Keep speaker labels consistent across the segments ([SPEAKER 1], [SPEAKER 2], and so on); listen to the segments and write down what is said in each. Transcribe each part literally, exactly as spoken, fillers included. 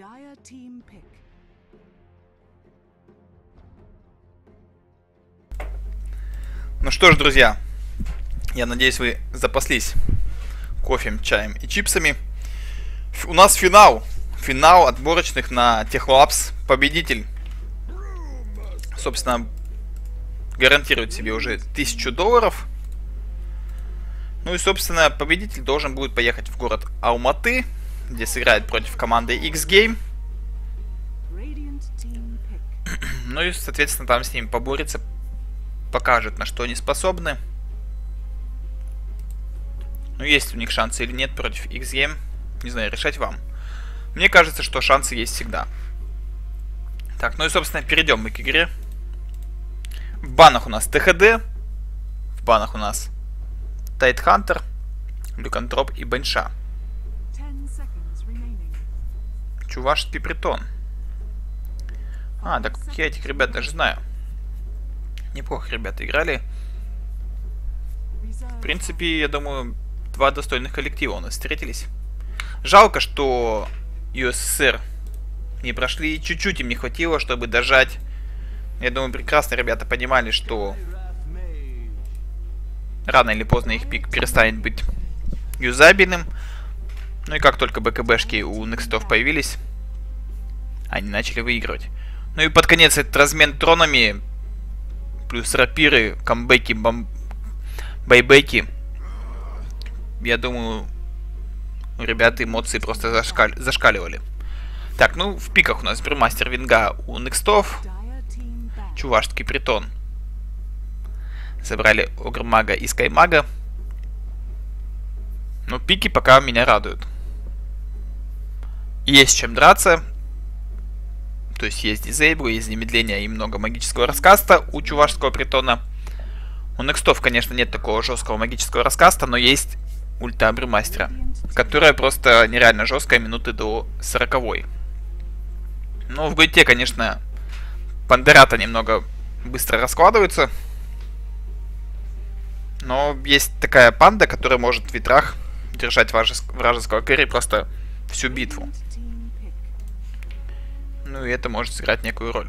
[SPEAKER 1] Ну что ж, друзья, я надеюсь, вы запаслись кофе, чаем и чипсами. У нас финал. Финал отборочных на Techlabs. Победитель, собственно, гарантирует себе уже тысячу долларов. Ну и, собственно, победитель должен будет поехать в город Алматы, где сыграет против команды X-Game. Ну и, соответственно, там с ним поборется, покажет, на что они способны. Ну, есть у них шансы или нет против X-Game, не знаю, решать вам. Мне кажется, что шансы есть всегда. Так, ну и, собственно, перейдем мы к игре. В банах у нас тэ ха дэ, в банах у нас Тайтхантер, Люкантроп и Бенша. Чувашский притон. А, так я этих ребят даже знаю. Неплохо ребята играли. В принципе, я думаю, два достойных коллектива у нас встретились. Жалко, что ю эс эс эр не прошли. Чуть-чуть им не хватило, чтобы дожать. Я думаю, прекрасно ребята понимали, что рано или поздно их пик перестанет быть юзабельным. Ну и как только бэ ка бэшки у некстов появились, они начали выигрывать. Ну и под конец этот размен тронами, плюс рапиры, камбэки, бам... байбеки. Я думаю, у ребят эмоции просто зашкаль... зашкаливали. Так, ну в пиках у нас Брюмастер Винга у некстов. Чувашский притон. Забрали Огрмага и Скаймага. Но пики пока меня радуют. Есть чем драться. То есть есть дизейбл, есть замедление и много магического раскаста у чувашского притона. У некстов, конечно, нет такого жесткого магического раскаста, но есть ульта Брюмастера, которая просто нереально жесткая, минуты до сороковой. Ну, в гейте, конечно, пандерата немного быстро раскладываются. Но есть такая панда, которая может в ветрах держать вражеского кэрри просто всю битву. Ну и это может сыграть некую роль.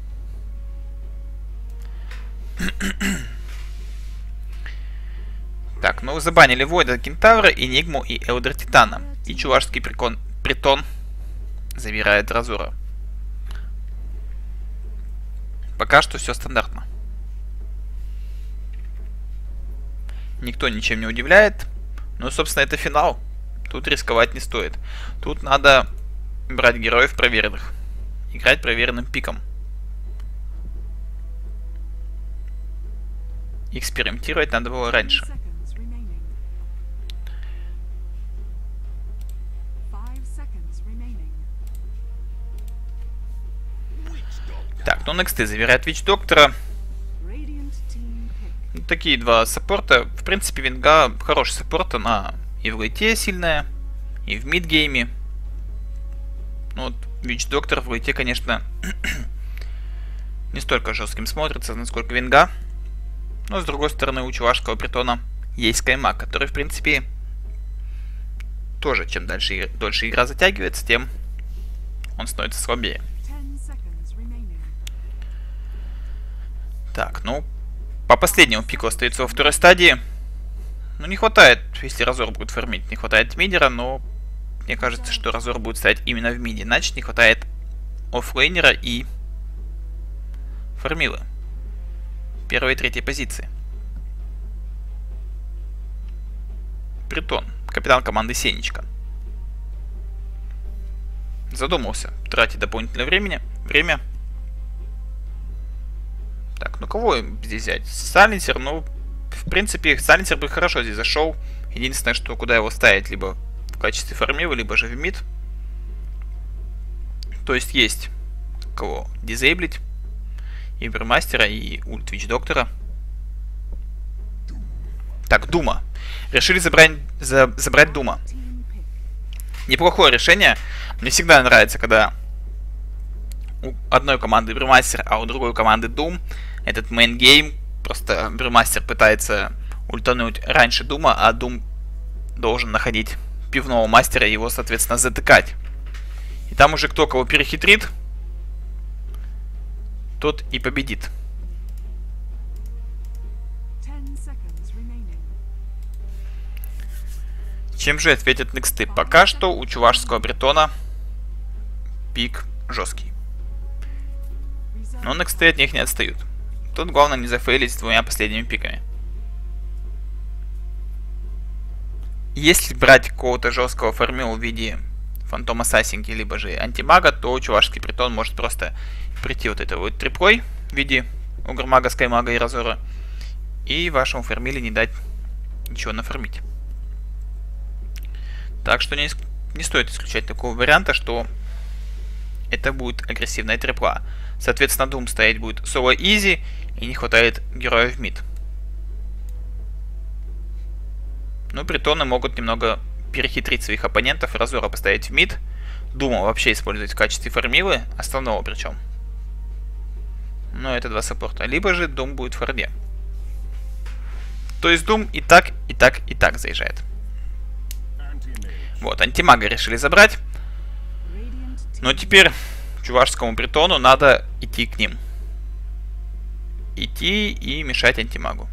[SPEAKER 1] Так, ну забанили Войда, Кентавра, Энигму и Элдер Титана. И чувашский прикон, притон забирает Разура. Пока что все стандартно. Никто ничем не удивляет. Ну, собственно, это финал. Тут рисковать не стоит. Тут надо брать героев проверенных. Играть проверенным пиком. Экспериментировать надо было раньше. Так, ну Нексты забирает Вич Доктора. Такие два саппорта. В принципе, Винга хороший саппорт. Она и в лейте сильная, и в мидгейме. Ну вот, Вич Доктор в лейте, конечно, не столько жестким смотрится, насколько Винга. Но, с другой стороны, у чувашского притона есть Скаймаг, который, в принципе, тоже, чем дальше, дольше игра затягивается, тем он становится слабее. Так, ну, по последнему пику остается во второй стадии. Ну, не хватает, если Разор будет фармить, не хватает мидера, но мне кажется, что Разор будет стоять именно в миде. Значит, не хватает оффлейнера и фармилы. Первой и третьей позиции. Притон, капитан команды Сенечка. Задумался, тратить дополнительное времени, время. Так, ну кого здесь взять? Сайленсер, ну, в принципе, Сайленсер бы хорошо здесь зашел. Единственное, что куда его ставить, либо в качестве фармила, либо же в мид. То есть есть кого дизейблить. И Брюмастера, и ульт Вич Доктора. Так, Дума. Решили забрать, за, забрать Дума. Неплохое решение. Мне всегда нравится, когда у одной команды Брюмастер, а у другой команды Дум. Этот мейн-гейм. Просто Брюмастер пытается ультануть раньше Дума, а Дум должен находить пивного мастера и его, соответственно, затыкать. И там уже кто кого перехитрит, тот и победит. Чем же ответят нексты? Пока что у чувашского бретона пик жесткий. Но нексты от них не отстают. Тут главное не зафейлить с двумя последними пиками. Если брать какого-то жесткого формила в виде фантома Сасинки, либо же антимага, то чувашский бретон может просто прийти вот этой вот триплой в виде угрмага, скаймага и разора, и вашему фармиле не дать ничего нафармить. Так что не, не стоит исключать такого варианта, что это будет агрессивная трипла. Соответственно, Doom стоять будет соло изи, и не хватает героев в мид. Ну, бретоны могут немного перехитрить своих оппонентов, разора поставить в мид, Дума вообще использовать в качестве фармилы, основного причем. Но это два саппорта. Либо же Doom будет в фарде. То есть Doom и так, и так, и так заезжает. Вот, антимага решили забрать. Но теперь чувашскому бретону надо идти к ним. Идти и мешать антимагу.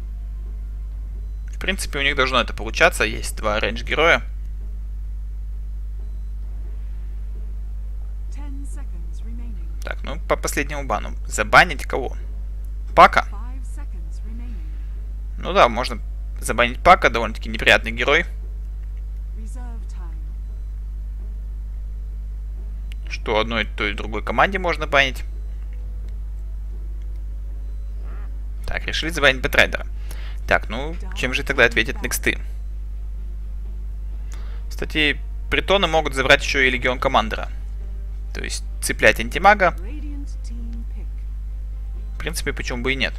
[SPEAKER 1] В принципе, у них должно это получаться. Есть два рейндж героя. Так, ну по последнему бану. Забанить кого? Пака. Ну да, можно забанить Пака. Довольно-таки неприятный герой. Что одной, то и другой команде можно банить. Так, решили забанить Бэтрайдера. Так, ну, чем же тогда ответят нексты? Кстати, бретоны могут забрать еще и Легион Командера. То есть цеплять антимага. В принципе, почему бы и нет.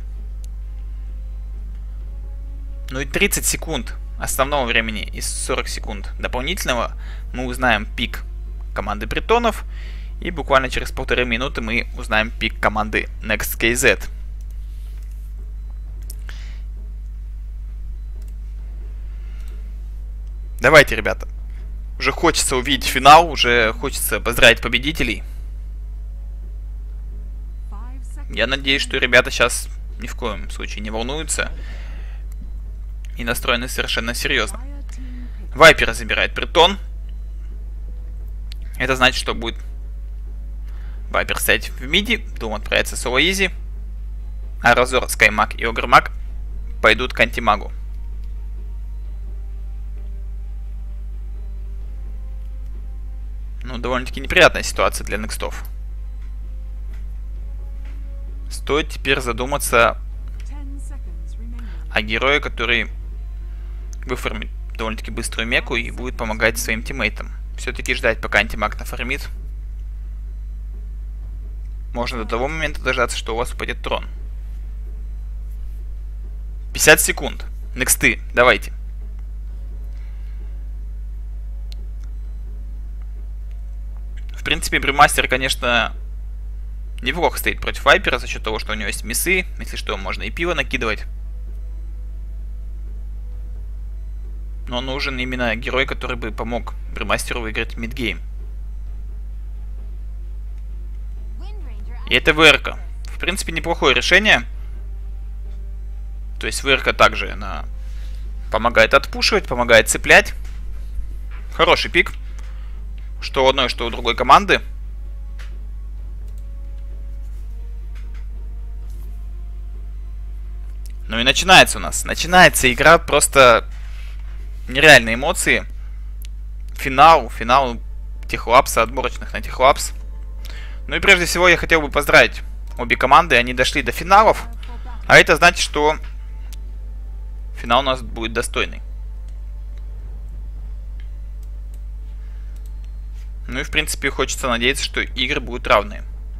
[SPEAKER 1] Ну и тридцать секунд основного времени из сорок секунд дополнительного мы узнаем пик команды бретонов. И буквально через полторы минуты мы узнаем пик команды NextKZ. Давайте, ребята. Уже хочется увидеть финал, уже хочется поздравить победителей. Я надеюсь, что ребята сейчас ни в коем случае не волнуются и настроены совершенно серьезно. Вайпера забирает бретон. Это значит, что будет Вайпер стоять в миди, Doom отправится соло изи, а Разор, Скаймаг и Огрмаг пойдут к антимагу. Ну, довольно-таки неприятная ситуация для некстов. Стоит теперь задуматься о герое, который выформит довольно-таки быструю меку и будет помогать своим тиммейтам. Все-таки ждать, пока антимаг нафармит. Можно до того момента дождаться, что у вас упадет трон. пятьдесят секунд. Нексты, давайте. В принципе, Бримастер, конечно, неплохо стоит против Вайпера за счет того, что у него есть миссы. Если что, можно и пиво накидывать. Но нужен именно герой, который бы помог Бримастеру выиграть мидгейм. И это ВРК. В принципе, неплохое решение. То есть ВРК также она помогает отпушивать, помогает цеплять. Хороший пик. Что у одной, что у другой команды. Ну и начинается у нас. Начинается игра, просто нереальные эмоции. Финал, финал Техлапса, отборочных на Техлапс. Ну и прежде всего я хотел бы поздравить обе команды. Они дошли до финалов. А это значит, что финал у нас будет достойный. Ну и в принципе хочется надеяться, что игры будут равные.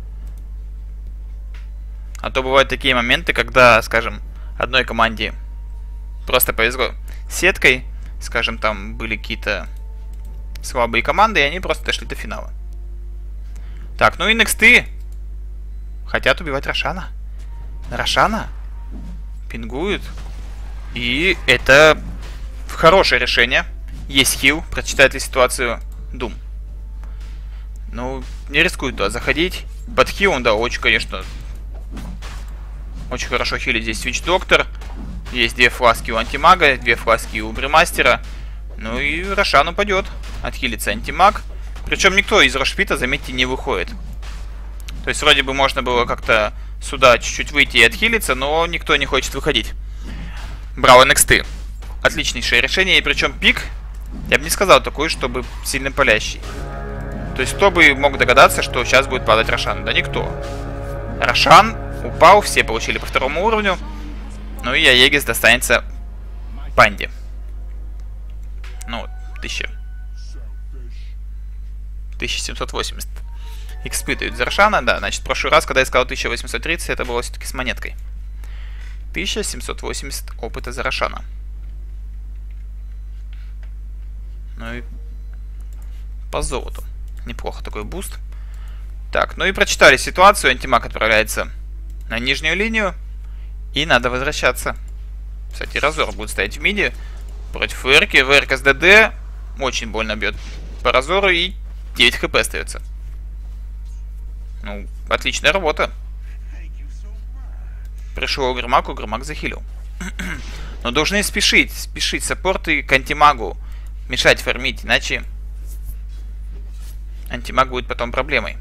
[SPEAKER 1] А то бывают такие моменты, когда, скажем, одной команде просто повезло сеткой. Скажем, там были какие-то слабые команды, и они просто дошли до финала. Так, ну и нексты хотят убивать Рошана. Рошана пингуют. И это хорошее решение. Есть хил, прочитает ли ситуацию Doom. Ну, не рискует туда заходить. Под хилом, да, очень, конечно, очень хорошо хилит здесь Вич Доктор. Есть две фласки у антимага, две фласки у Бремастера. Ну и Рошан упадет. Отхилится антимаг. Причем никто из Рошпита, заметьте, не выходит. То есть вроде бы можно было как-то сюда чуть-чуть выйти и отхилиться, но никто не хочет выходить. Брал эн экс ти. Отличнейшее решение. И причем пик, я бы не сказал такой, чтобы сильно палящий. То есть кто бы мог догадаться, что сейчас будет падать Рошан? Да никто. Рошан упал, все получили по второму уровню. Ну и Аегис достанется Панде. Ну, тысяча. тысяча семьсот восемьдесят. Экспы дают за Рошана, да. Значит, в прошлый раз, когда я сказал тысяча восемьсот тридцать, это было все-таки с монеткой. тысяча семьсот восемьдесят опыта за Рошана. Ну и по золоту. Неплохо такой буст. Так, ну и прочитали ситуацию. Антимаг отправляется на нижнюю линию. И надо возвращаться. Кстати, Разор будет стоять в миде против ВРК. ВРК с ДД очень больно бьет по Разору. И девять хп остается. Ну, отличная работа. Пришел Гермак, Гермак захилил. Но должны спешить. Спешить саппорты к антимагу. Мешать фармить, иначе антимаг будет потом проблемой.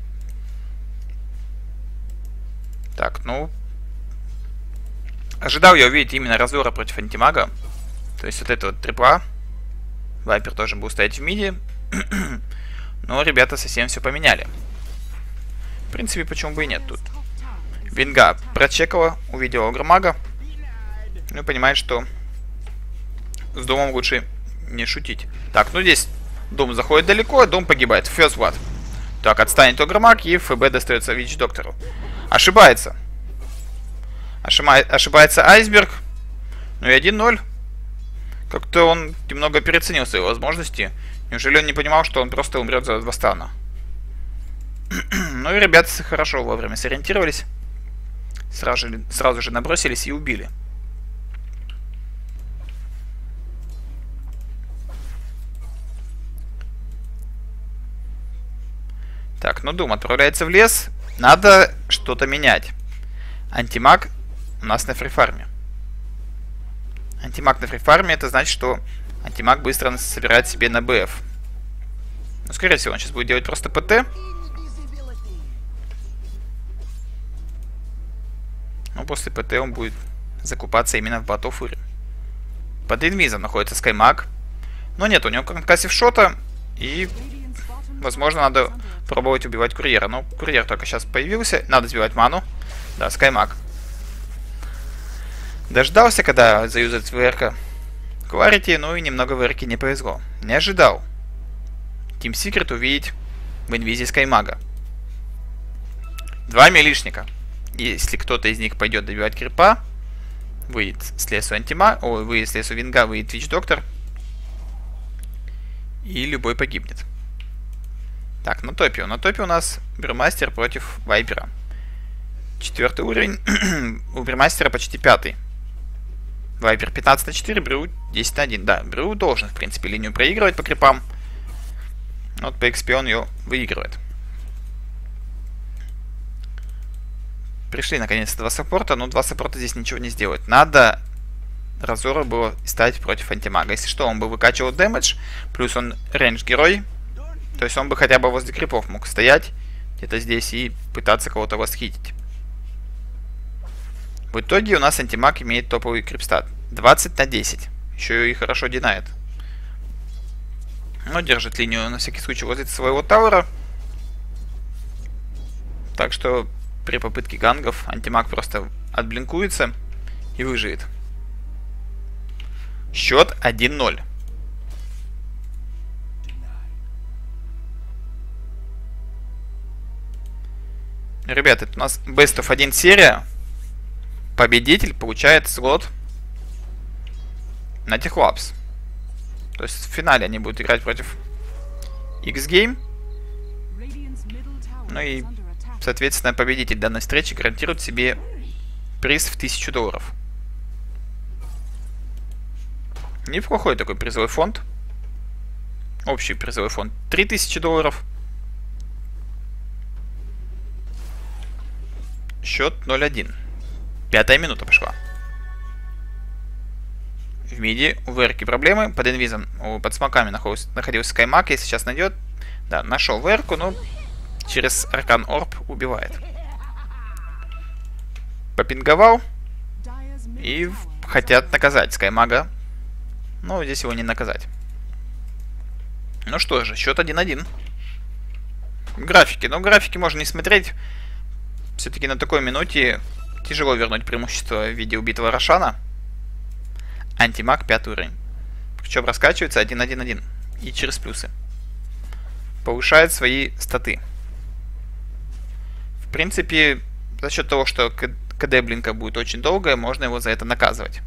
[SPEAKER 1] Так, ну... Ожидал я увидеть именно Разора против антимага. То есть вот это вот трипла. Вайпер тоже будет стоять в миде. Но ребята совсем все поменяли. В принципе, почему бы и нет тут. Винга прочекала, увидела Огромага. Ну и понимает, что с Домом лучше не шутить. Так, ну здесь Дом заходит далеко, Дом погибает. First Blood. Так, отстанет Огромаг, и ФБ достается Вич Доктору. Ошибается. Ошибает, ошибается Айсберг. Ну и один ноль. Как-то он немного переоценил свои возможности. Неужели он не понимал, что он просто умрет за два стана? Ну и ребята хорошо вовремя сориентировались. Сразу же, сразу же набросились и убили. Так, ну Дум отправляется в лес. Надо что-то менять. Антимаг у нас на фрифарме. Антимаг на фрифарме, это значит, что антимаг быстро собирает себе на БФ. Ну, скорее всего, он сейчас будет делать просто ПТ. Но после ПТ он будет закупаться именно в Батофуре. Под инвизом находится Скаймаг. Но нет, у него конкассив шота. И, возможно, надо пробовать убивать курьера. Но курьер только сейчас появился. Надо сбивать ману. Да, Скаймаг. Дождался, когда заюзает ВРК Кварити, ну и немного ВРК не повезло. Не ожидал Team Secret увидеть в инвизе Скаймага. Два милишника. Если кто-то из них пойдет добивать крипа, выйдет с лесу антимаг, ой, выйдет с лесу Винга, выйдет Вич Доктор. И любой погибнет. Так, на топе. На топе у нас Бремастер против Вайпера. Четвертый уровень. У Бремастера почти пятый. Вайпер пятнадцать на четыре, Брю десять на один. Да, Брю должен, в принципе, линию проигрывать по крипам. Вот по экспи он ее выигрывает. Пришли, наконец-то, два саппорта, но два саппорта здесь ничего не сделают. Надо Разору было ставить против антимага. Если что, он бы выкачивал дэмэдж, плюс он рейндж-герой. То есть он бы хотя бы возле крипов мог стоять где-то здесь и пытаться кого-то восхитить. В итоге у нас антимаг имеет топовый крипстат. двадцать на десять. Еще и хорошо динает. Но держит линию на всякий случай возле своего тауэра. Так что при попытке гангов антимаг просто отблинкуется и выживет. Счет один ноль. Ребята, это у нас Best of один серия. Победитель получает слот на Техлапс. То есть в финале они будут играть против X-Game. Ну и, соответственно, победитель данной встречи гарантирует себе приз в тысячу долларов. Неплохой такой призовой фонд. Общий призовой фонд три тысячи долларов. Счет ноль один. Пятая минута пошла. В миди у Верки проблемы. Под инвизом, под смоками находился, находился Скаймак. Если сейчас найдет... Да, нашел Верку, но через Аркан Орб убивает. Попинговал. И хотят наказать Скаймага. Но здесь его не наказать. Ну что же, счет один один. Графики. Ну, графики можно не смотреть. Все-таки на такой минуте тяжело вернуть преимущество в виде убитого Рошана. Антимаг пятый уровень. Причем раскачивается один один один. И через плюсы. Повышает свои статы. В принципе, за счет того, что КД блинка будет очень долгое, можно его за это наказывать.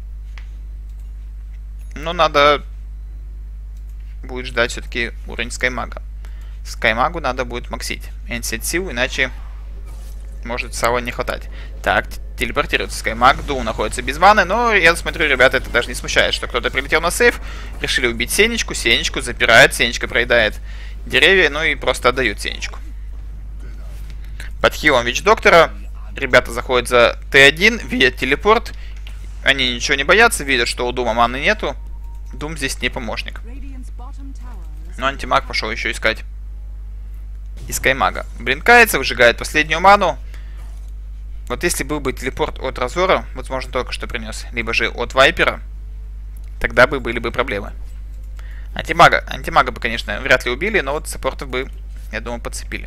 [SPEAKER 1] Но надо будет ждать все-таки уровень Скаймага. Скаймагу надо будет максить. Энсет сил, иначе может сала не хватать. Так, телепортируется Скаймаг. Дул находится без маны, но я смотрю, ребята, это даже не смущает, что кто-то прилетел на сейф. Решили убить Сенечку. Сенечку запирает, Сенечка проедает деревья, ну и просто отдают Сенечку. Под хилом Вич-доктора ребята заходят за Т один, видят телепорт. Они ничего не боятся, видят, что у Дума маны нету. Дум здесь не помощник. Но антимаг пошел еще искать и Скаймага. Блинкается, выжигает последнюю ману. Вот если был бы телепорт от Разора, возможно, только что принес, либо же от Вайпера, тогда бы были бы проблемы. Антимага, антимага бы, конечно, вряд ли убили, но вот саппортов бы, я думаю, подцепили.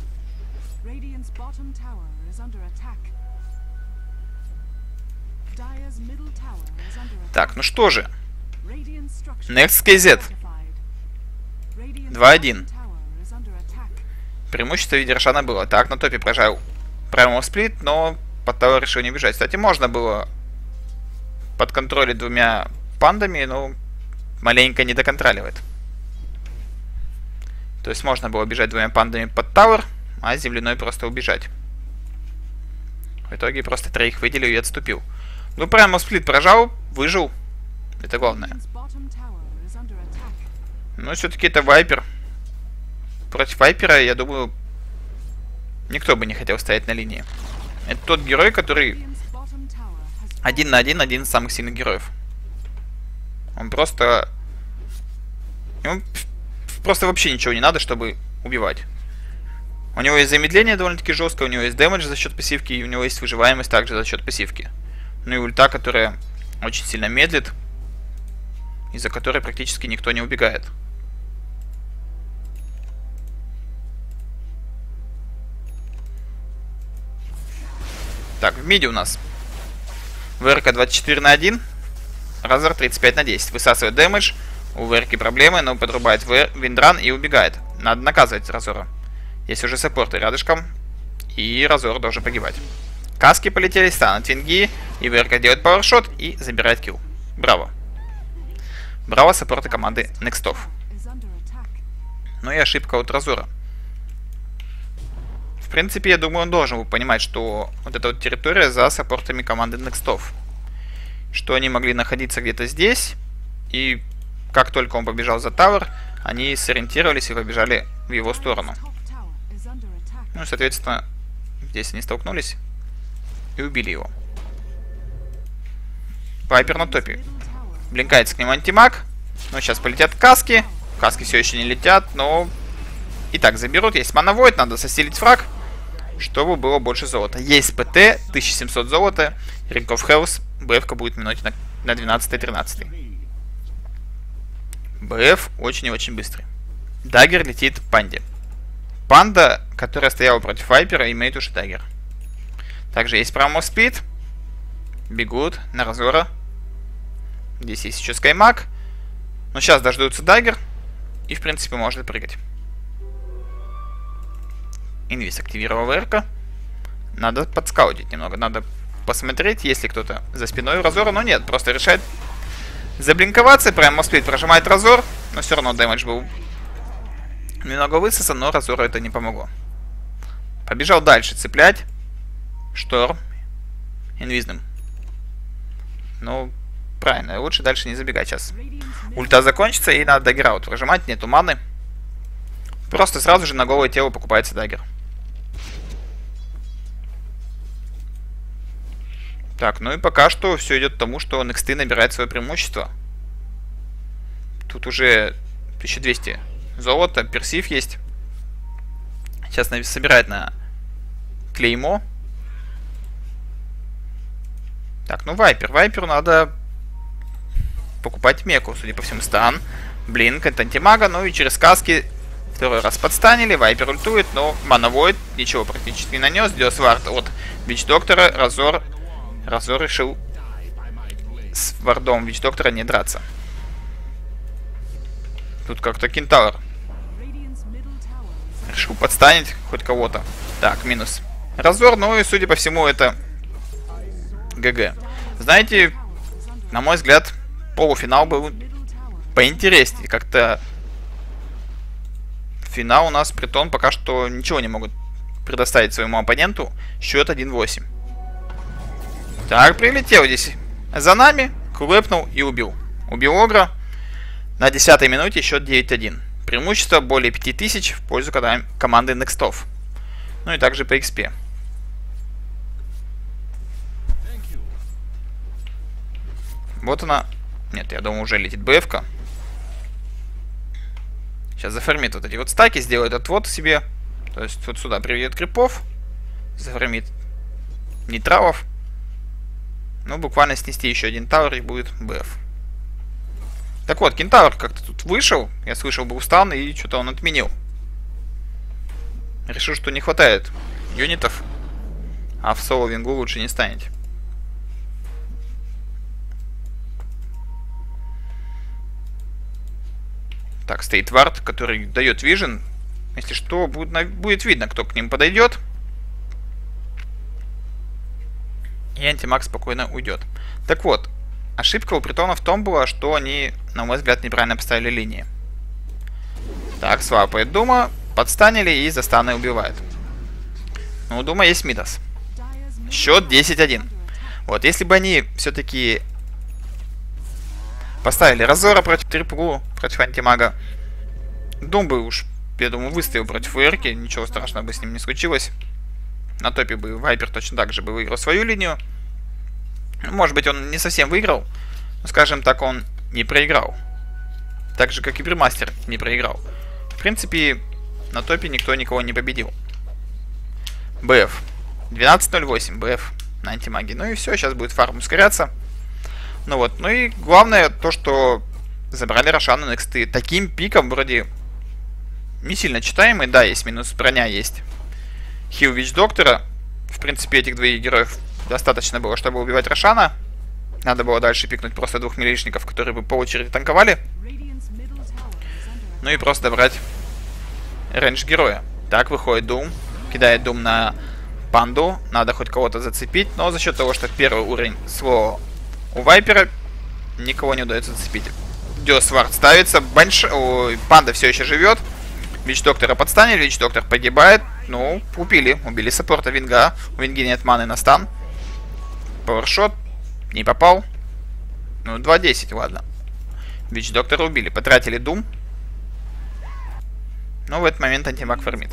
[SPEAKER 1] Так, ну что же. Next кей зет. два один. Преимущество в виде Рошана было. Так, на топе поражал Primal Split, но под того решил не бежать. Кстати, можно было подконтролить двумя пандами, но маленько не доконтроливает. То есть можно было бежать двумя пандами под Тауэр, а земляной просто убежать. В итоге просто троих выделил и отступил. Ну, Primal Split поражал, выжил. Это главное. Но все-таки это Вайпер. Против Вайпера, я думаю, никто бы не хотел стоять на линии. Это тот герой, который один на один, один из самых сильных героев. Он просто... Ему просто вообще ничего не надо, чтобы убивать. У него есть замедление довольно-таки жесткое, у него есть дэмэдж за счет пассивки, и у него есть выживаемость также за счет пассивки. Ну и ульта, которая очень сильно медлит, из-за которой практически никто не убегает. Так, в миде у нас ВРК двадцать четыре на один, Разор тридцать пять на десять. Высасывает дэмэдж, у ВРК проблемы, но подрубает Виндран и убегает. Надо наказывать Разора. Есть уже саппорты рядышком, и Разор должен погибать. Каски полетели, станут винги, и ВРК делает пауэршот и забирает килл. Браво. Браво, саппорты команды Некстов. Ну и ошибка от Разора. В принципе, я думаю, он должен понимать, что вот эта вот территория за саппортами команды Некстов. Что они могли находиться где-то здесь, и как только он побежал за Тауэр, они сориентировались и побежали в его сторону. Ну, соответственно, здесь они столкнулись и убили его. Вайпер на топе. Блинкается к нему антимаг. Ну, сейчас полетят каски. Каски все еще не летят, но... Итак, заберут. Есть мановойд, надо сосилить фраг, чтобы было больше золота. Есть ПТ, тысяча семьсот золота. Ring of Health. БФ-ка будет в минуте на, на двенадцатой-тринадцатой. БФ очень и очень быстрый. Даггер летит панде. Панда, которая стояла против Вайпера, имеет уже даггер. Также есть Primal Speed. Бегут на Разора. Здесь есть еще Скаймаг. Но сейчас дождутся даггер. И, в принципе, может прыгать. Инвиз активировал ВРК. Надо подскаутить немного. Надо посмотреть, есть ли кто-то за спиной у Разора. Но нет, просто решает заблинковаться. Primal Speed прожимает Разор. Но все равно дэмэдж был немного высосан, но Разору это не помогло. Побежал дальше цеплять. Шторм. Инвизным. Ну, правильно. Лучше дальше не забегать сейчас. Ульта закончится, и надо даггер-аут прожимать. Нету маны. Просто сразу же на голое тело покупается даггер. Так, ну и пока что все идет к тому, что эн экс ти набирает свое преимущество. Тут уже тысяча двести золота, персив есть. Сейчас собирает на клеймо. Так, ну Вайпер. Вайперу надо покупать меку, судя по всему, стан. Блинк, это антимага, ну и через каски второй раз подстанили. Вайпер ультует, но Манавойд ничего практически не нанес. Диосвард от Вич Доктора. Разор. Разор решил с вардом Вич Доктора не драться. Тут как-то Кентавр решил подстанить хоть кого-то. Так, минус Разор, ну и судя по всему это ГГ. Знаете, на мой взгляд, полуфинал был поинтереснее. Как-то финал у нас Притон пока что ничего не могут предоставить своему оппоненту. Счет один восемь. Так, прилетел здесь за нами, клэпнул и убил. Убил Огра. На десятой минуте счет девять один. Преимущество более пяти тысяч в пользу команды Некстов. Ну и также по икс пи. Вот она. Нет, я думаю, уже летит бэ эф-ка. Сейчас зафармит вот эти вот стаки, сделает отвод себе. То есть вот сюда приведет крипов. Зафармит нейтралов. Ну, буквально снести еще один тавер и будет бэ эф. Так вот, Кентавр как-то тут вышел. Я слышал, был стан, и что-то он отменил. Решил, что не хватает юнитов. А в соло-вингу лучше не станет. Так, стоит вард, который дает вижен. Если что, будет, будет видно, кто к ним подойдет. И антимаг спокойно уйдет. Так вот, ошибка у Притона в том была, что они, на мой взгляд, неправильно поставили линии. Так, свапает Дума, подстанили и за станы убивает. Ну, у Дума есть Мидас. Счет десять один. Вот, если бы они все-таки поставили Разора против Трипру, против антимага, Дум бы уж, я думаю, выставил против Уэрки, ничего страшного бы с ним не случилось. На топе бы Вайпер точно так же бы выиграл свою линию. Может быть, он не совсем выиграл, но, скажем так, он не проиграл. Так же, как и Бримастер не проиграл. В принципе, на топе никто никого не победил. бэ эф. двенадцать ноль восемь, бэ эф на антимаге. Ну и все, сейчас будет фарм ускоряться. Ну вот, ну и главное то, что забрали Рошана на икс ти. Таким пиком вроде не сильно читаемый. Да, есть минус броня, есть хил Вич Доктора. В принципе, этих двоих героев достаточно было, чтобы убивать Рошана. Надо было дальше пикнуть просто двух милишников, которые бы по очереди танковали. Ну и просто добрать рейндж героя. Так, выходит Дум. Кидает Дум на панду. Надо хоть кого-то зацепить. Но за счет того, что первый уровень слоу у Вайпера, никого не удается зацепить. Диосвард ставится. Банш... Ой, панда все еще живет. Вич Доктора подстанили. Вич Доктор погибает. Ну, убили. Убили саппорта Винга. У Винги нет маны на стан. Пауэршот. Не попал. Ну, два десять, ладно. Вич Доктора убили. Потратили Дум. Но в этот момент антимаг фармит.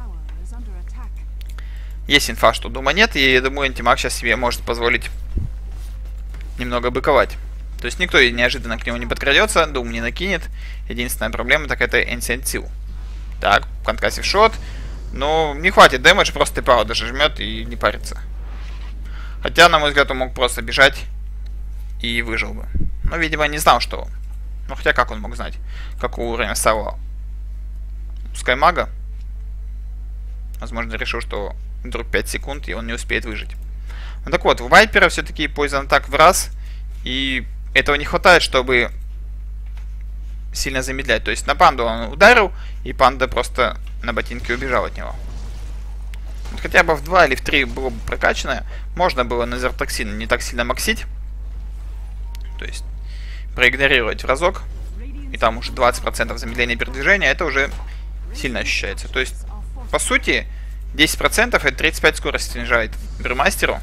[SPEAKER 1] Есть инфа, что Дума нет. И я думаю, антимаг сейчас себе может позволить немного быковать. То есть никто неожиданно к нему не подкрадется. Дум не накинет. Единственная проблема, так это Ancient Seal. Так, конкассив шот. Но не хватит дэмэдж, просто Тепао даже жмет и не парится. Хотя, на мой взгляд, он мог просто бежать и выжил бы. Но, видимо, не знал, что... Ну, хотя как он мог знать, какой уровень оставил Скаймага? Возможно, решил, что вдруг пять секунд, и он не успеет выжить. Ну так вот, у Вайпера все-таки Poison Attack в раз. И этого не хватает, чтобы сильно замедлять. То есть на панду он ударил, и панда просто на ботинке убежал от него. Вот хотя бы в два или в три было бы прокачано, можно было на Зертоксин не так сильно максить. То есть проигнорировать разок. И там уже двадцать процентов замедления передвижения, это уже сильно ощущается. То есть, по сути, десять процентов это тридцать пять скорости снижает Бримастеру.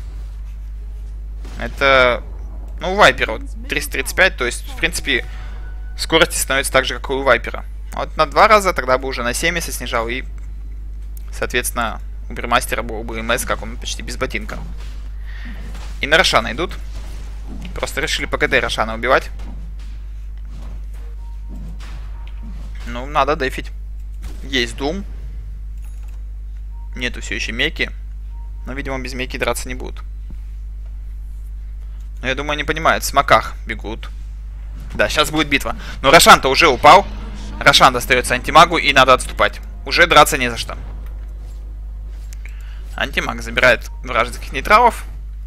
[SPEAKER 1] Это, ну, у Вайпера вот, триста тридцать пять, то есть, в принципе, скорости становится так же, как и у Вайпера. Вот на два раза тогда бы уже на семьдесят снижал, и, соответственно, у Бримастера был бы МС, как он почти без ботинка. И на Рошана идут. Просто решили по КД Рошана убивать. Ну, надо дефить. Есть Дум. Нету все еще Меки. Но, видимо, без Меки драться не будут. Но я думаю, они понимают. В смоках бегут. Да, сейчас будет битва. Но Рошан-то уже упал. Рошан достается антимагу и надо отступать. Уже драться не за что. Антимаг забирает вражеских нейтралов.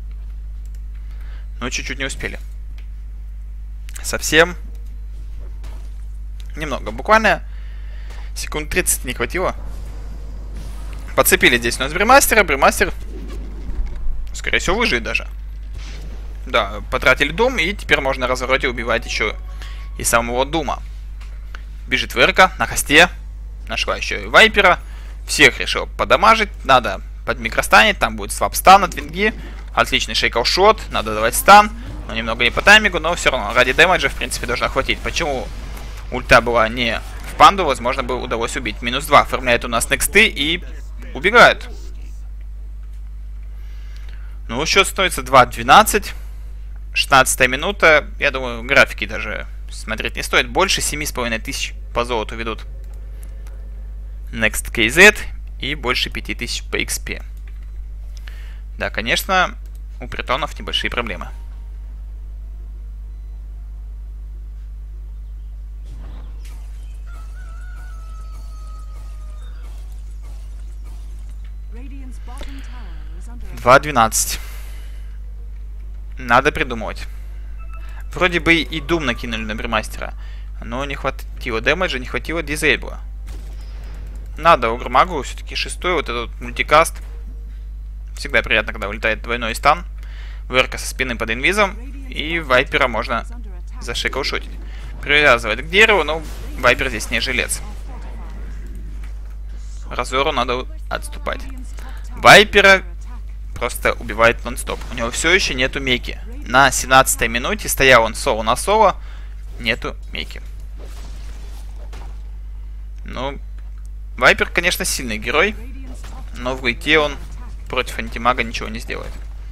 [SPEAKER 1] Но чуть-чуть не успели. Совсем. Немного. Буквально секунд тридцать не хватило. Подцепили здесь у нас Бримастера. Бримастер, скорее всего, выживет даже. Да, потратили Дум, и теперь можно на развороте убивать еще и самого Дума. Бежит Верка на хосте. Нашла еще и Вайпера. Всех решил подамажить. Надо под микростанить. Там будет свап стан от Винги. Отличный шейкл-шот. Надо давать стан. Но немного не по таймингу, но все равно ради дэмэджа, в принципе, должна хватить. Почему ульта была не в панду? Возможно, бы удалось убить. Минус два оформляет у нас нексты и убегают. Ну, счет становится два двенадцать. шестнадцатая минута. Я думаю, графики даже смотреть не стоит. Больше семи с половиной тысяч по золоту ведут Next кей зет и больше пяти тысяч по икс пи. Да, конечно, у притонов небольшие проблемы. два двенадцать. Надо придумывать. Вроде бы и Дум накинули на Бримастера, но не хватило дэмэджа, не хватило дизейбла. Надо Угрмагу все-таки шестой, вот этот мультикаст. Всегда приятно, когда улетает двойной стан. Верка со спины под инвизом. И Вайпера можно за шейкл-шотить. Привязывает к дереву, но Вайпер здесь не жилец. Разору надо отступать. Вайпера просто убивает нон-стоп. У него все еще нету Меки. На семнадцатой минуте стоял он соло на соло. Нету Меки. Ну, Вайпер, конечно, сильный герой. Но в гейте он против антимага ничего не сделает.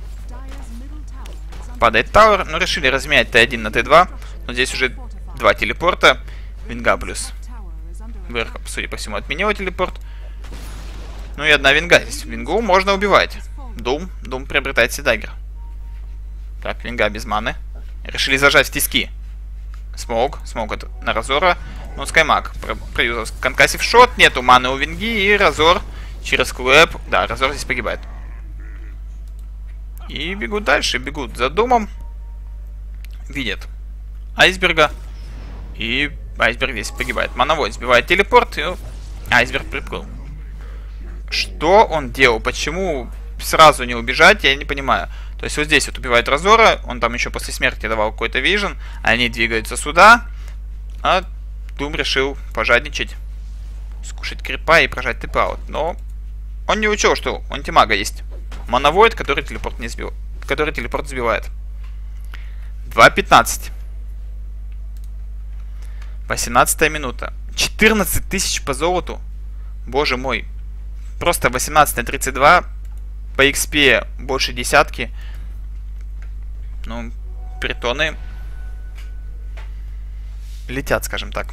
[SPEAKER 1] Падает тауэр. Ну, решили разменять тэ один на тэ два. Но здесь уже два телепорта. Винга плюс Верка, судя по всему, отменила телепорт. Ну и одна Винга здесь. Вингу можно убивать. Дум. Дум приобретает Седагер. Так, Винга без маны. Решили зажать в тиски. Смоук. Смоук это на Разора. Ну, Скаймаг проюзал конкассив шот. Нету маны у Винги. И Разор через клэп. Да, Разор здесь погибает. И бегут дальше. Бегут за Думом. Видят Айсберга. И Айсберг здесь погибает. Мановой сбивает телепорт. И Айсберг приплыл. Что он делал? Почему сразу не убежать? Я не понимаю. То есть вот здесь вот убивает Разора. Он там еще после смерти давал какой-то вижен. Они двигаются сюда. А Дум решил пожадничать. Скушать крипа и прожать тэп-аут. Но он не учел, что у антимага есть Мановойд, который телепорт не сбил. Который телепорт сбивает. два пятнадцать. восемнадцатая минута. четырнадцать тысяч по золоту. Боже мой. Просто восемнадцать на тридцать два. По икс пи больше десятки. Ну, притоны летят, скажем так.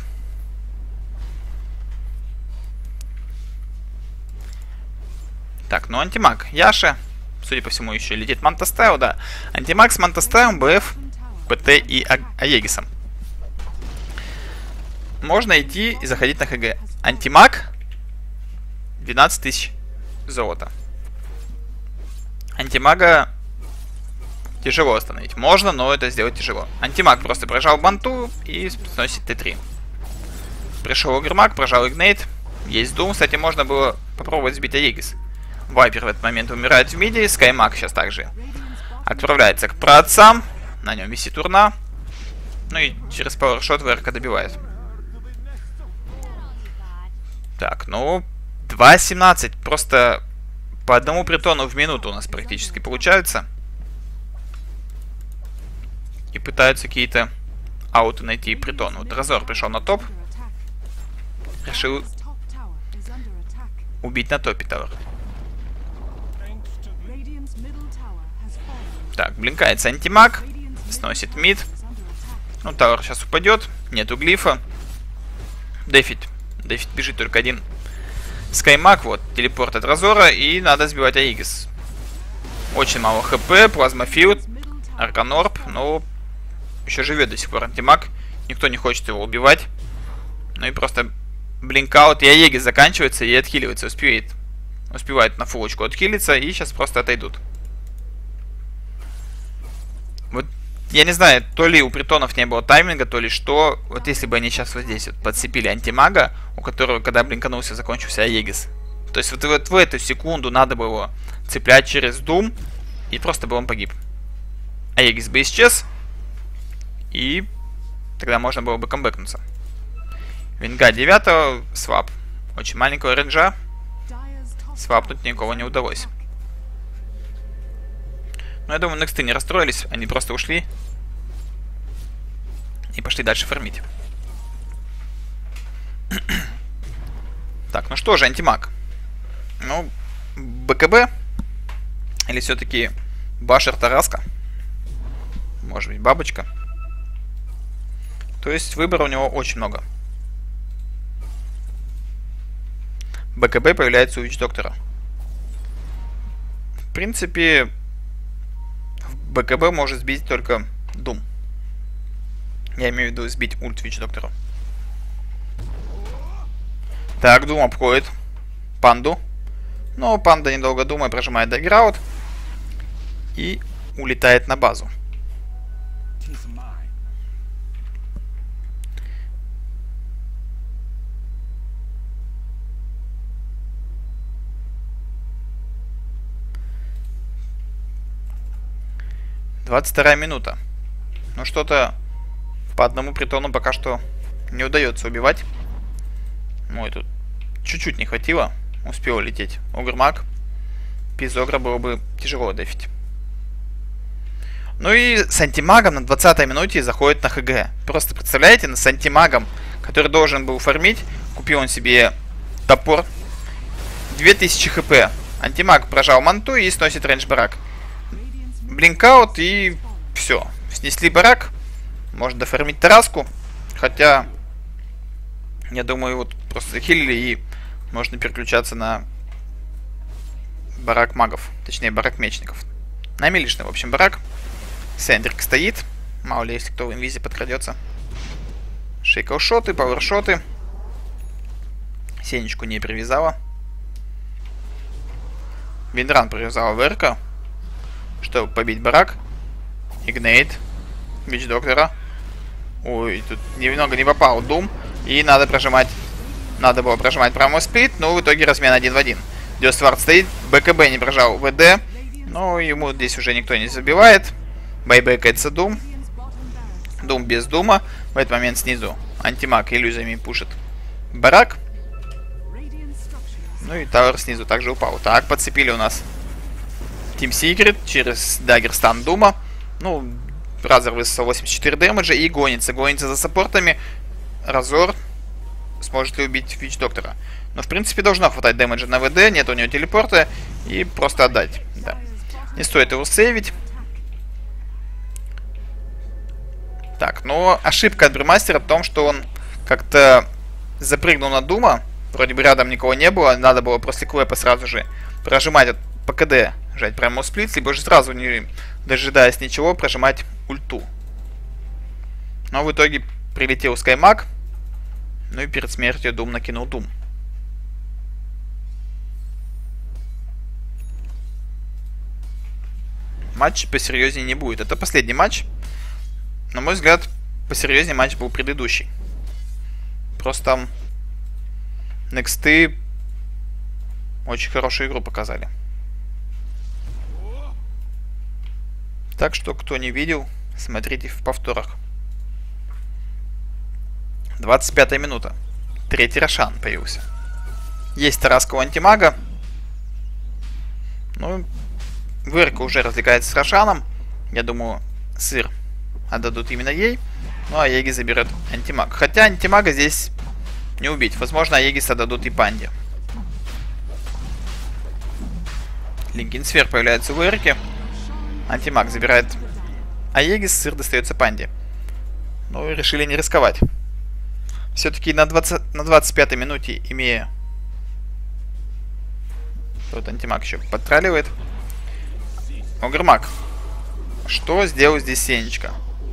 [SPEAKER 1] Так, ну антимаг. Яша. Судя по всему, еще летит Мантастайл, да. Антимаг с Мантастайлом, БФ, ПТ и а Аегисом. Можно идти и заходить на ХГ. Антимаг двенадцать тысяч золота. Антимага тяжело остановить. Можно, но это сделать тяжело. Антимаг просто прожал банту и сносит тэ три. Пришел Угрмаг, прожал игнейт. Есть Дум. Кстати, можно было попробовать сбить Аегис. Вайпер в этот момент умирает в миде. Скаймаг сейчас также отправляется к праотцам. На нем висит урна. Ну и через пауэршот ВРК добивает. Так, ну... два семнадцать. Просто по одному притону в минуту у нас практически получается. И пытаются какие-то ауты найти притон. Вот Разор пришел на топ. Решил убить на топе тауэр. Так, блинкается антимаг. Сносит мид. Ну, тауэр сейчас упадет. Нету глифа. Дефит. Дефит бежит только один. Скаймаг, вот, телепорт от Разора. И надо сбивать Аигис. Очень мало хп. Плазмофилд. Арканорб. Но еще живет до сих пор антимаг. Никто не хочет его убивать. Ну и просто блинкаут. И Аигис заканчивается и отхиливается. Успеет. Успевает на фулочку отхилиться. И сейчас просто отойдут. Вот я не знаю, то ли у притонов не было тайминга, то ли что. Вот если бы они сейчас вот здесь вот подцепили антимага, у которого, когда блинканулся, закончился Аегис. То есть вот, вот в эту секунду надо было цеплять через Doom, и просто бы он погиб. Аегис бы исчез, и тогда можно было бы камбэкнуться. Винга девятого, свап. Очень маленького рейнджа. Свапнуть никого не удалось. Но я думаю, нексты не расстроились, они просто ушли и пошли дальше фармить. Так, ну что же, антимаг. Ну, БКБ или все-таки Башер Тараска? Может быть, бабочка. То есть выбора у него очень много. БКБ появляется у Вич-доктора. В принципе, БКБ может сбить только Doom. Я имею в виду сбить ульт Вич-доктору. Так, Doom обходит панду. Но панда, недолго думая, прожимает даггер-аут и улетает на базу. двадцать вторая минута. Ну что-то по одному притону пока что не удается убивать. Ну и тут чуть-чуть не хватило. Успел лететь Огрмаг. Без Огра было бы тяжело дефить. Ну и с антимагом на двадцатой минуте заходит на ХГ. Просто представляете, с антимагом, который должен был фармить, купил он себе топор. две тысячи хп. Антимаг прожал манту и сносит рейндж барак. Блинкаут и все. Снесли барак. Можно дофармить Тараску. Хотя, я думаю, вот просто хилили и можно переключаться на барак магов. Точнее, барак мечников. На милишный, в общем, барак. Сендрик стоит. Мало ли, если кто в инвизе подкрадется. Шейкл-шоты, пауэр-шоты. Сенечку не привязала. Виндран привязала ВРК, чтобы побить барак. Игнейт. Вич-доктора. Ой, тут немного не попал Doom. И надо прожимать. Надо было прожимать прямой сплит, но в итоге размен один в один. Дёствард стоит. БКБ не прожал ВД. Но ему здесь уже никто не забивает. Байбекается Doom. Doom без Дума. В этот момент снизу антимаг иллюзиями пушит барак. Ну и Тауэр снизу также упал. Так, подцепили у нас Team Secret через Dagger Stun Дума. Ну, Разор высосал восемьдесят четыре дэмэджа и гонится. Гонится за саппортами. Разор сможет ли убить Вич-доктора. Но в принципе должно хватать дэмэджа на ВД. Нет у него телепорта. И просто отдать. Да. Не стоит его сейвить. Так, но ошибка от Брюмастера в том, что он как-то запрыгнул на Дума. Вроде бы рядом никого не было. Надо было после клэпа сразу же прожимать от ПКД. Жать прямо сплит, либо же сразу, не дожидаясь ничего, прожимать ульту. Но в итоге прилетел Скаймаг. Ну и перед смертью Дум накинул Дум. Матч посерьезнее не будет. Это последний матч. На мой взгляд, посерьезнее матч был предыдущий. Просто там Нексты очень хорошую игру показали. Так что, кто не видел, смотрите в повторах. двадцать пятая минута. Третий Рошан появился. Есть Тараска у антимага. Ну, Вырка уже развлекается с Рошаном. Я думаю, сыр отдадут именно ей. Ну, а Аегис заберет антимаг. Хотя антимага здесь не убить. Возможно, Аегис отдадут и панде. Линкин Сфер появляется в Вырке. Антимаг забирает Аегис, сыр достается Панде. Ну, решили не рисковать. Все-таки на, на двадцать пятой минуте, имея... Тут Антимаг еще подтраливает. Огрмаг. Что сделал здесь Сенечка?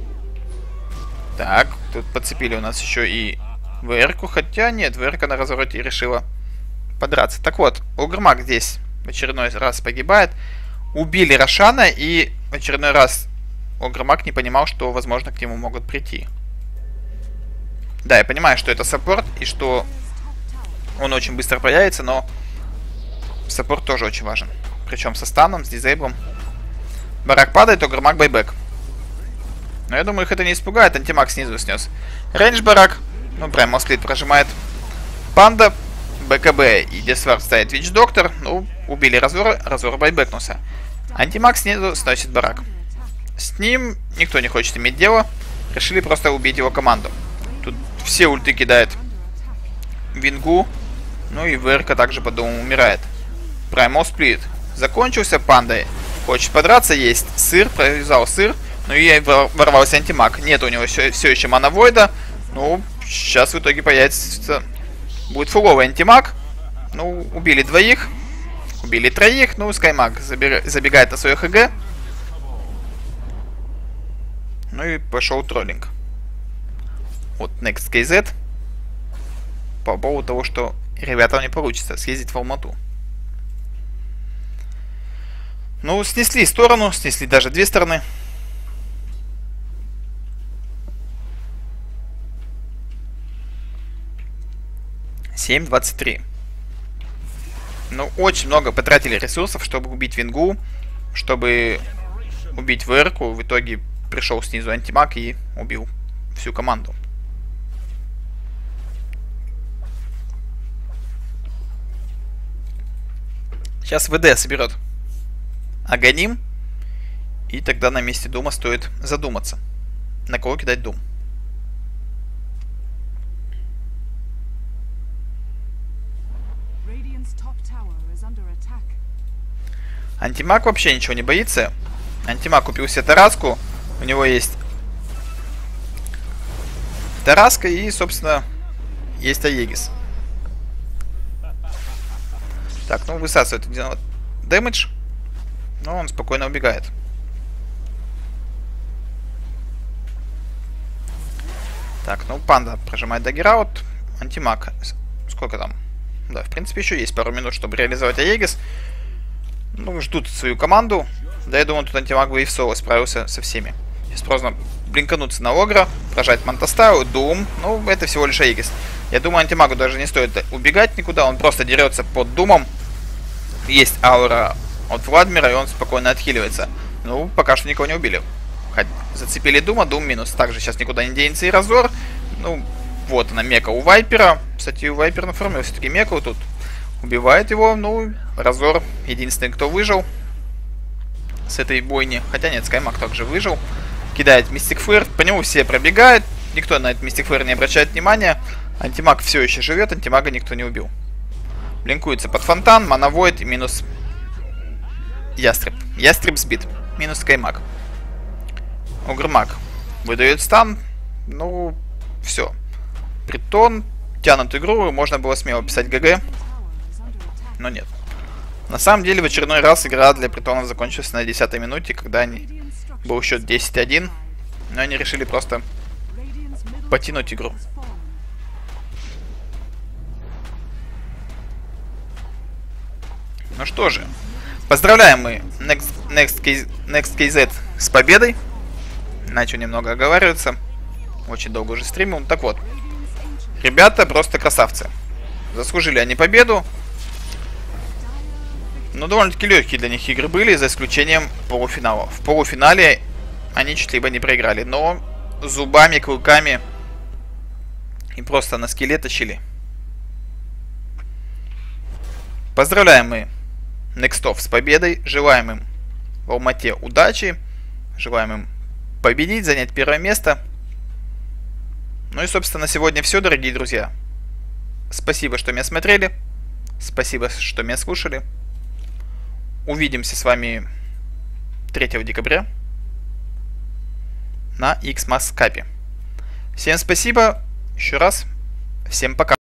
[SPEAKER 1] Так, тут подцепили у нас еще и ВР-ку. Хотя нет, ВР-ка на развороте решила подраться. Так вот, Огрмаг здесь в очередной раз погибает. Убили Рошана, и в очередной раз Огрмаг не понимал, что, возможно, к нему могут прийти. Да, я понимаю, что это саппорт, и что он очень быстро появится, но саппорт тоже очень важен. Причем со станом, с дизейблом. Барак падает, Огрмаг байбек. Но я думаю, их это не испугает. Антимаг снизу снес. Рейндж барак. Ну, прям Москлит прожимает. Панда, БКБ и Десвард ставит Вич Доктор. Ну, убили Разор, Разор байбекнулся. Антимаг снизу сносит барак. С ним никто не хочет иметь дело. Решили просто убить его команду. Тут все ульты кидает Вингу. Ну и ВРК также по дому умирает. Праймал сплит. Закончился, Панда хочет подраться, есть сыр, провязал сыр. Ну и ворвался Антимаг. Нет у него все, все еще Манавойда. Ну, сейчас в итоге появится... Будет фуловый Антимаг. Ну, убили двоих. Убили троих. Ну, Скаймаг забег... забегает на свое ХГ. Ну и пошел троллинг. Вот Next кей зет. По поводу того, что ребятам не получится съездить в Алмату. Ну, снесли сторону. Снесли даже две стороны. семь двадцать три. Ну, очень много потратили ресурсов, чтобы убить Вингу, чтобы убить ВР-ку. В итоге пришел снизу Антимаг и убил всю команду. Сейчас ВД соберет Аганим, и тогда на месте Дума стоит задуматься, на кого кидать Дум. Антимаг вообще ничего не боится. Антимаг купил себе Тараску. У него есть Тараска и, собственно, есть Аегис. Так, ну высасывает дэмэдж. Но он спокойно убегает. Так, ну Панда прожимает даггераут. Антимаг. Сколько там? Да, в принципе, еще есть пару минут, чтобы реализовать Аегис. Ну, ждут свою команду. Да, я думаю, тут Антимаг бы и в соло справился со всеми. Сейчас просто блинкануться на Огра, прожать Мантастау, Дум. Ну, это всего лишь Аегис. Я думаю, Антимагу даже не стоит убегать никуда. Он просто дерется под Думом. Есть аура от Владимира, и он спокойно отхиливается. Ну, пока что никого не убили. Зацепили Дума, Дум минус. Также сейчас никуда не денется и Разор. Ну, вот она, мека у Вайпера. Кстати, у Вайпера нафармил все-таки меку тут. Убивает его, ну, Разор единственный, кто выжил с этой бойни. Хотя нет, Скаймаг также выжил. Кидает Мистик Флэр, по нему все пробегают. Никто на этот Мистик Флэр не обращает внимания. Антимаг все еще живет, Антимага никто не убил. Блинкуется под фонтан, Манавойд и минус Ястреб. Ястреб сбит, минус Скаймаг. Огрмаг выдает стан. Ну, все. Притон, тянут игру, можно было смело писать ГГ. Но нет. На самом деле, в очередной раз игра для Притонов закончилась на десятой минуте, когда они... был счет десять один. Но они решили просто потянуть игру. Ну что же. Поздравляем мы Next, Next, Next кей зет с победой. Начал немного оговариваться. Очень долго уже стримил. Так вот. Ребята просто красавцы. Заслужили они победу. Но довольно-таки легкие для них игры были, за исключением полуфинала. В полуфинале они чуть-либо не проиграли, но зубами, клыками и просто на скилле тащили. Поздравляем мы Некстов с победой, желаем им в Алмате удачи, желаем им победить, занять первое место. Ну и, собственно, на сегодня все, дорогие друзья. Спасибо, что меня смотрели, спасибо, что меня слушали. Увидимся с вами третьего декабря на Xmas Cup. Всем спасибо еще раз. Всем пока.